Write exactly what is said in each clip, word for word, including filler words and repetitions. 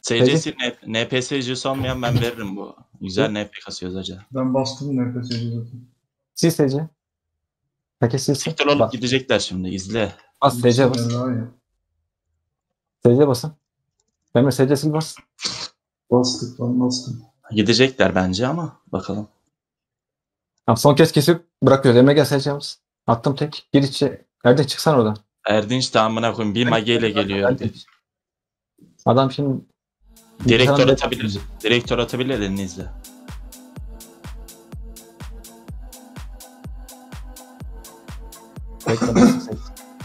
S C'si N P S C'si olmayan ben veririm bu. Güzel N P kasıyoruz hacı. Ben bastım N P S'yi zaten. Sil S C. Herkes silsin. Siktir olup gidecekler şimdi izle. Bas S C bas. S C basın. Emre S C sil bas. Bastık lan bastım. Gidecekler bence ama bakalım. Tamam son kez kesip bırakıyoruz. Emre gel S C bas. Attım tek. Gir içe. Erdinç çıksana oradan. Erdinç de amına koyayım bir mageyle geliyor. Erdinç. Adam şimdi Direktör atabilir. Direktör atabilir elinizle. Bekle.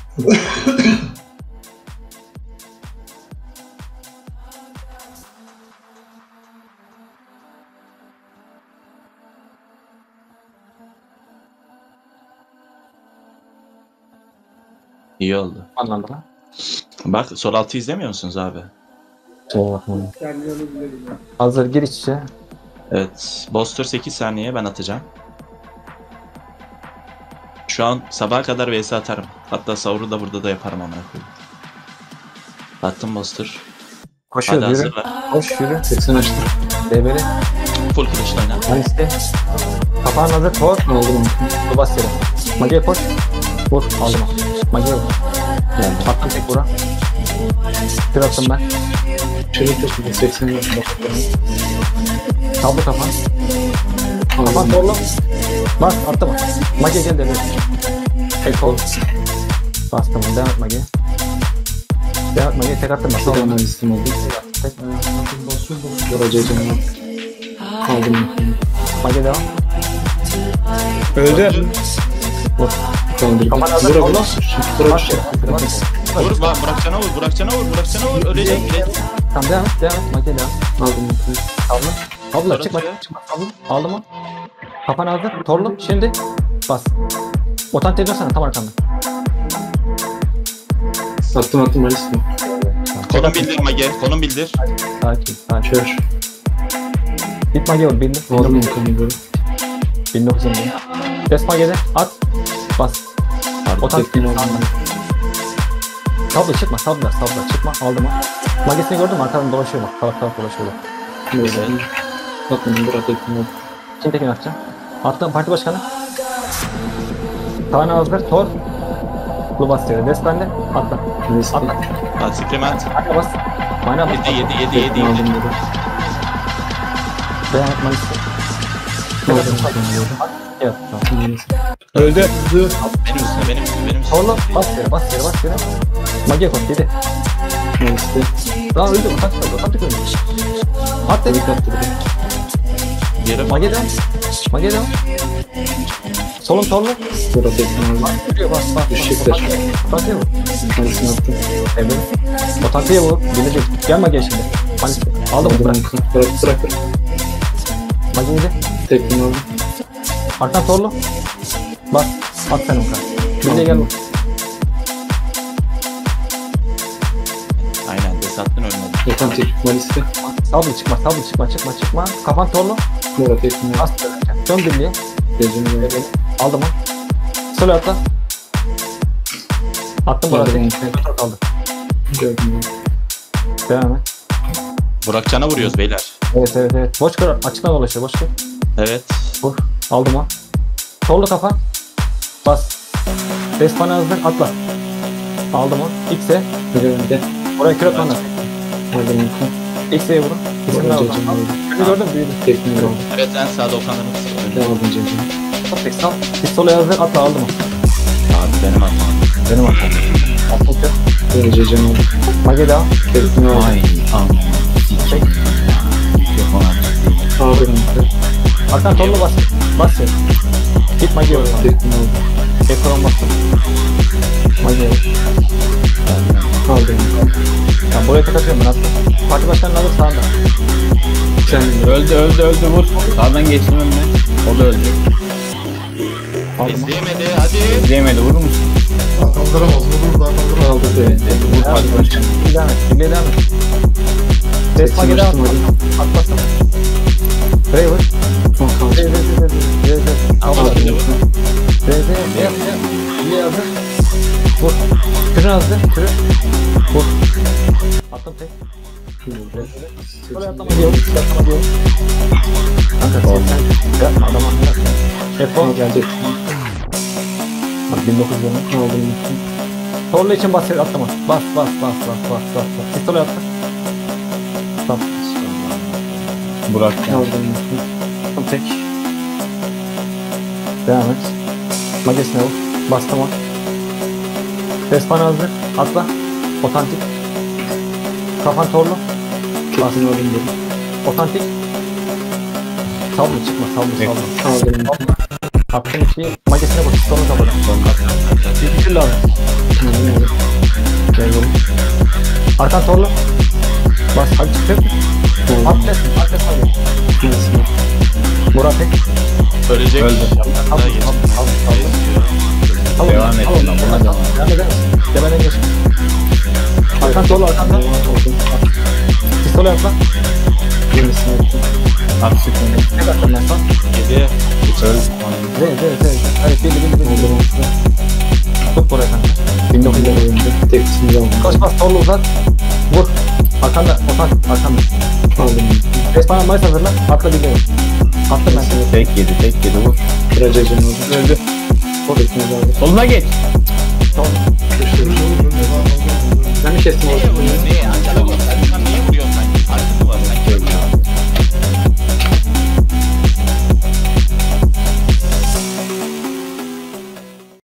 İyi oldu. Anladım lan. Bak sol altı izlemiyor musunuz abi? Oh, hazır gir içe. Evet. Boster sekiz saniye ben atacağım. Şu an sabaha kadar V S atarım. Hatta sahuru da burada da yaparım amına koyayım. Attım Boster. Koşuyor Hadi yürü. hazırla. Koş yürü. seksen açtı. D B'li. Full kılıçla oyna. Ben iste. Kapağın hazır. Tor. Ne oldu mu? Dur bas yere. Magi'ye koş. Vur. Aldım. Magi'ye vur. Yani. Attım tek vura. Bir attım ben. Şöyle teknik seksen açtı. Tablo kafan. Kafan torlu. Bas attım. Magi'ye gel de. Tek kol. Bastım. Devam et Magi'ye. Devam et Magi'ye tek attım. Şu an istim oldu. Tek. Göreceğim. Aldım. Magi'ye devam. Öldü. Vur. Kaldır. Kafan hazır. Torlu. Bas yere. Vur bak Burakcan'a vur, Burakcan'a vur, Burakcan'a vur. Ölecek bile. Tamam devam et. Devam et. Magi'ye devam. Aldım. Tablo. Tablo Torlu çıkma. atıyor. Çıkma. Tablo. Aldım o. Kafan hazır. Torlu. Şimdi bas. Otantiye dönsene tam arkanda. Attım attım Alis'tim. Konum bildir Mage, konum bildir. Sakin. Sakin. Kör. Git Mage vur. bin dokuz Aldım yüz o konuyu böyle. bin dokuz yüz Des Mage'de at. Bas. Otantiye Tekniğini aldım. Tablo çıkma. Tablo. Tablo çıkma. Aldım o. Mage'sini gördün mü? Arkadan dolaşıyor bak. Taraf taraf dolaşıyor bak. Neyse. Atmadım bırak tekniğini. Şimdi tekini atacağım. Attım parti başkanı. Tane hazır. Tor. Bu bas yere. Des bende. Atla. Alis'tim. Atla. Hadi Sikremat. Atla bas. Mayna bas. yedi yedi yedi yedi Tekniğini aldım yedi. böyle. Devam et Mayıs'ta. Aldım konuyu böyle. Evet. Tamam. Öldü. Benim üstüne, benim üstüne, benim üstüne. Torlu. Bas yere. Bas yere. Bas yere. Mage'ye koş. Yedi. Alis'tim. Daha öldü. Otantik öldü. Otantik öldü. At dedi. Tek attı. Geri bak. Mage devam. Mage devam. Solun torlu. Bura tekniğini aldım. Yürüyor bas bas. Eşekler. Otantiye vur. Alis'ini attım. Evet. Otantiye vur. Gelecek. Gel Mage'ye şimdi. Mage'ye. Aldım Aldım bırak. onu. Bırak bırak bırak. Mage'yi de. Tekniğini aldım. Arkan torlu. Bas. At sen onka. Birliğe gel vur. Aynen desattın ölmedi. Yatan teknik Alis'te. Tablo çıkma. Tablo çıkma. Çıkma çıkma. Kafan torlu. Bura tekniğini aldım. Bas. Dön birliğe. Gecemi aldım. Evet. Aldım onu. Söyle atla. Attım buraya. Aldım Götür kaldı. Gördüm. Devam et. Burakcan'a vuruyoruz beyler. Evet evet evet. Boş kır. Açıktan dolaşıyor. Boş kır. Evet. Vur. Aldım o. Torlu kafa. Bas. Despana hazır. Atla. Aldım o. X'e. Önde. Oraya kür atmanlar. Aldım. X'e vurun. X'e ne Aldım. aldım? Kürü gördün mü? Büyüdü. Tekniğini aldım. Evet en sağda Okan'ın Ben önünde. aldım cecimi. Tek sal. Pistolaya hazır. Atla aldım o. Abi benim atmam. Benim atam. Attım kür. Ben cecimi aldım. Mage devam. Tekniğini aldım. Ay aman. Çek. Mikrofon açtı. Aldım. Arkan torlu bas. Bas ya. Git Mage'ye vur. Tekniğini aldım. Ekran bastım. Mage'ye vur. Aldım. Ya buraya tek atıyorum ben atla. Parti başkanını alır sağında. Sen Öldü öldü öldü vur. Sağdan geçtim önüne. O da öldü. Aldım o. İzleyemedi hadi. İzleyemedi vurur musun? Kaldıramaz, vurur da kaldıramaz. aldı be. Vur parti başkanı. Bir devam et. Bir devam et. Des Mage'ye devam et. At bastım. Buraya vur. Son kaldı. Re re re re re re. Ama Aldım. hadi vur. Re re re re. Birliğe hazır. Vur. Kürün hazır. Kürün. Vur. Attım tek. Böyle atlama diyor. Atlama diyor. Kanka sen yapma adama yapma. Defol. Gelecek. Bak bin dokuz yüz yirmi. Aldım. Torlu için bas atlama. Bas bas bas bas bas bas. bas. Pistol atla. Tamam. Burak ya. Aldım. Tamam tek. Devam et. Magesine vur. Bas tamam. Respawn hazır. Atla. Otantik. Kafan torlu. Kesin aldım dedim. Otantik. Sallı çıkma sallı sallı. Aldım. Attım ikiyi. Magesine vur. Pistolunu kapadım. Bir türlü abi. Aldım. Gel yolu. Arkan torlu. Bas. Hadi çıkıyor. Atlet. Atlet hadi. Murat tek. Ölecek. Öldü. Daha geç. Tamam. Devam et. Tamam. Tamam. Tamam. Devam eder misin? Demeden geç. Arkan torlu arkandan. Pistol yap lan. Yenisini yaptım. At sıkıntı. Ne kattın ben sana? Yedi. Öl. Z Z Z. Evet belli belli belli. Aldım. Tut buraya kanka. bin dokuz yüz Aldım. Aldım. Tepsini de aldım. Koş bas torlu uzat. Vur. Arkanda. Otan. Arkanda. Aldım. Respawn'a mayıs hazırla. Atla bir gel. Atla ben seni. Tek yedi tek yedi vur. Kıracağım aldım. Öldü. Tepsini de aldım. Soluna geç. Torlu. Ben bir kestim aldım.